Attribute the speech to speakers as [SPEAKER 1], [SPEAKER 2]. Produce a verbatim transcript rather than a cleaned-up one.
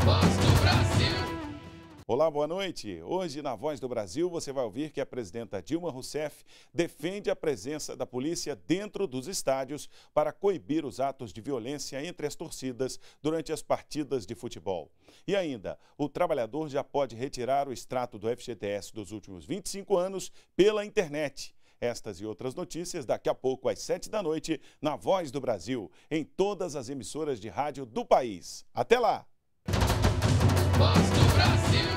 [SPEAKER 1] Voz do Brasil.
[SPEAKER 2] Olá, boa noite. Hoje, na Voz do Brasil, você vai ouvir que a presidenta Dilma Rousseff defende a presença da polícia dentro dos estádios para coibir os atos de violência entre as torcidas durante as partidas de futebol. E ainda, o trabalhador já pode retirar o extrato do F G T S dos últimos vinte e cinco anos pela internet. Estas e outras notícias daqui a pouco às sete da noite na Voz do Brasil, em todas as emissoras de rádio do país. Até lá!
[SPEAKER 1] Voz do Brasil.